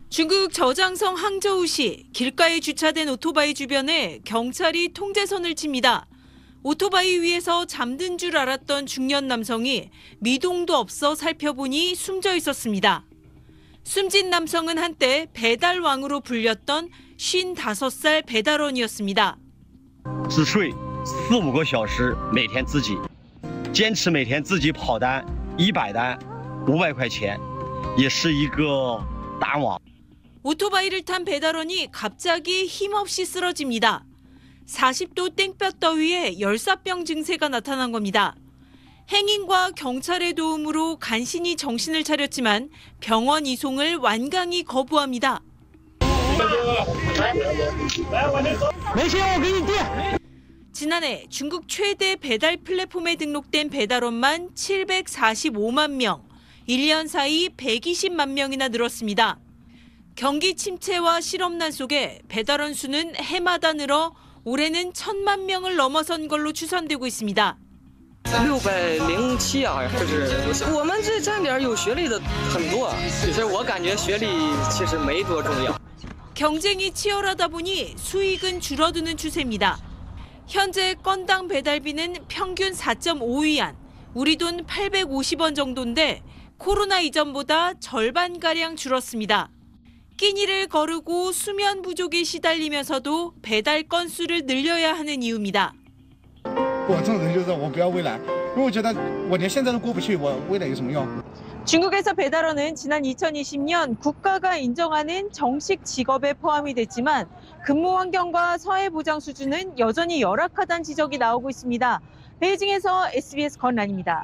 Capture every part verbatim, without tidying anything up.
중국 저장성 항저우시 길가에 주차된 오토바이 주변에 경찰이 통제선을 칩니다. 오토바이 위에서 잠든 줄 알았던 중년 남성이 미동도 없어 살펴보니 숨져 있었습니다. 숨진 남성은 한때 배달왕으로 불렸던 쉰다섯 살 배달원이었습니다. 只睡四五个小时，每天自己坚持每天自己跑单一百单，五百块钱，也是一个大王。 오토바이를 탄 배달원이 갑자기 힘없이 쓰러집니다. 사십 도 땡볕 더위에 열사병 증세가 나타난 겁니다. 행인과 경찰의 도움으로 간신히 정신을 차렸지만 병원 이송을 완강히 거부합니다. 지난해 중국 최대 배달 플랫폼에 등록된 배달원만 칠백사십오만 명, 일 년 사이 백이십만 명이나 늘었습니다. 경기 침체와 실업난 속에 배달원 수는 해마다 늘어 올해는 천만 명을 넘어선 걸로 추산되고 있습니다. 六百零七啊，好像是。我们这站点有学历的很多，其实我感觉学历其实没多重要。 경쟁이 치열하다 보니 수익은 줄어드는 추세입니다. 현재 건당 배달비는 평균 사 점 오 위안, 우리 돈 팔백오십 원 정도인데 코로나 이전보다 절반가량 줄었습니다. 끼니를 거르고 수면 부족에 시달리면서도 배달 건수를 늘려야 하는 이유입니다. 我这种人就是我不要未来，因为我觉得我连现在都过不去，我未来有什么用？ 중국에서 배달원은 지난 이천이십 년 국가가 인정하는 정식 직업에 포함이 됐지만 근무 환경과 사회 보장 수준은 여전히 열악하다는 지적이 나오고 있습니다. 베이징에서 에스비에스 권란입니다.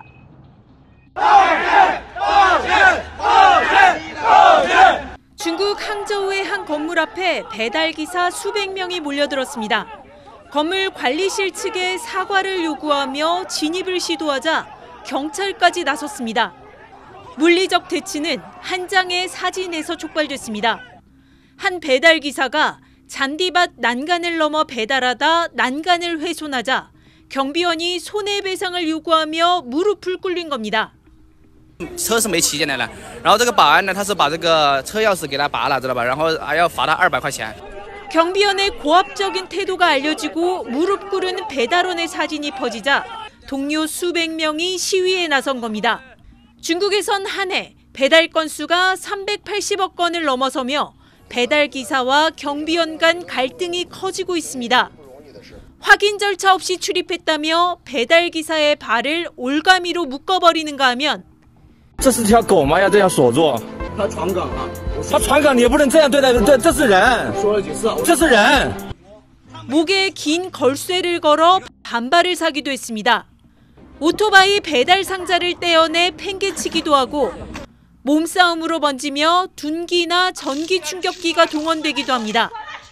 중국 항저우의 한 건물 앞에 배달기사 수백 명이 몰려들었습니다. 건물 관리실 측에 사과를 요구하며 진입을 시도하자 경찰까지 나섰습니다. 물리적 대치는 한 장의 사진에서 촉발됐습니다. 한 배달기사가 잔디밭 난간을 넘어 배달하다 난간을 훼손하자 경비원이 손해배상을 요구하며 무릎을 꿇린 겁니다. 车是没骑进来了，然后这个保安呢，他是把这个车钥匙给他拔了，知道吧？然后还要罚他二百块钱。 경비원의 고압적인 태도가 알려지고 무릎 꿇은 배달원의 사진이 퍼지자 동료 수백 명이 시위에 나선 겁니다. 중국에선 한 해 배달 건수가 삼백팔십억 건을 넘어서며 배달 기사와 경비원 간 갈등이 커지고 있습니다. 확인 절차 없이 출입했다며 배달 기사의 발을 올가미로 묶어버리는가 하면 这是条狗吗？要这样锁住？他闯岗了。他闯岗，你也不能这样对待，这这是人。说了几次？这是人。 목에 긴 걸쇠를 걸어 반발을 사기도 했습니다. 오토바이 배달 상자를 떼어내 팽개치기도 하고 몸싸움으로 번지며 둔기나 전기 충격기가 동원되기도 합니다.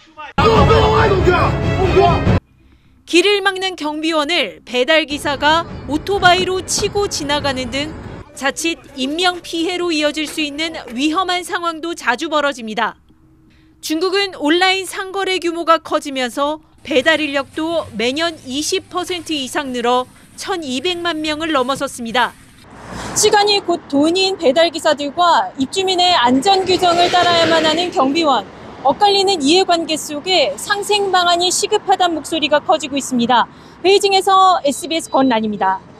길을 막는 경비원을 배달기사가 오토바이로 치고 지나가는 등 자칫 인명피해로 이어질 수 있는 위험한 상황도 자주 벌어집니다. 중국은 온라인 상거래 규모가 커지면서 배달 인력도 매년 이십 퍼센트 이상 늘어 천이백만 명을 넘어섰습니다. 시간이 곧 돈인 배달기사들과 입주민의 안전 규정을 따라야만 하는 경비원, 엇갈리는 이해관계 속에 상생 방안이 시급하다는 목소리가 커지고 있습니다. 베이징에서 에스비에스 권란입니다.